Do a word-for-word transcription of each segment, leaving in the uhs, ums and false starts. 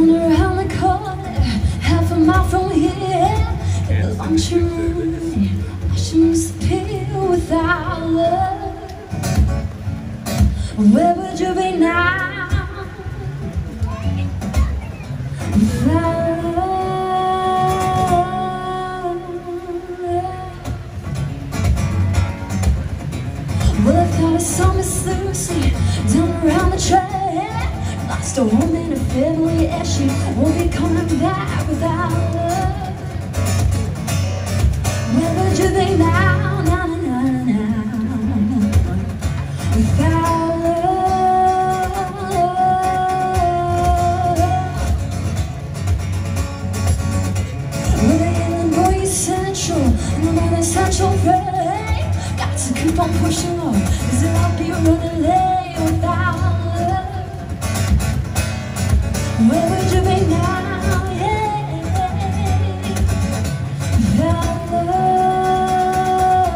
Down around the corner, half a mile from here, in the lunchroom, watching disappear without love. Where would you be now? Without love. Well, I thought I saw Miss Lucy down around the track. Lost a home and a family, and she won't be coming back without love. Where would you be now, now, now, now, now, without love? Well, the Illinois Central, and I'm on the Central Rail. Got to keep on pushing on, 'cause I'll be running late without love. Where would you be now, yeah, without love?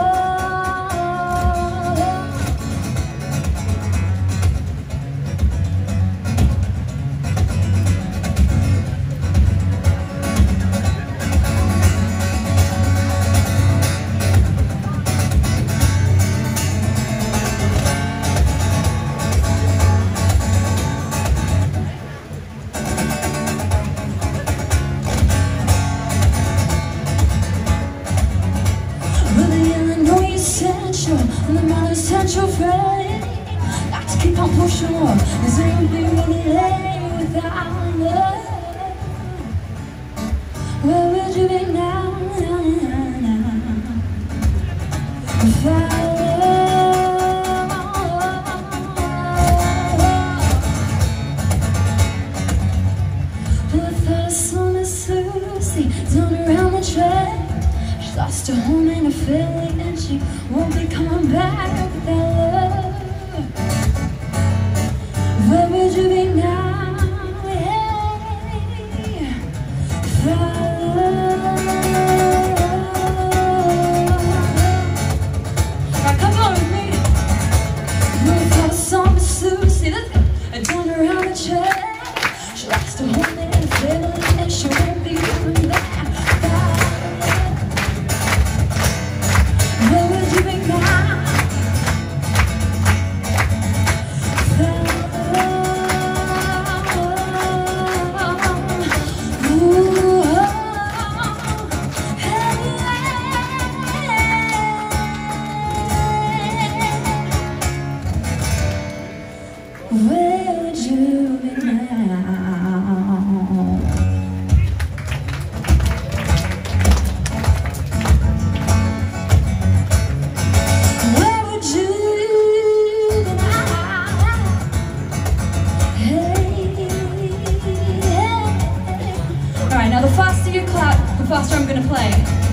On the Mother Central Friday, got to keep on pushing on, 'cause it'll be running late without love. Where would you be now, now, now, now, without love? Well, I thought I saw Miss Lucy down around the track. Lost her home and her family, and she won't be coming back without love. Where would you be now, hey, without love? Alright, come on with me. Well, I thought I saw Miss Lucy down around the track. She lost her home and her family, and she won't be coming back. Where would you be now? Where would you be now? Hey, hey. All right, now the faster you clap, the faster I'm gonna play.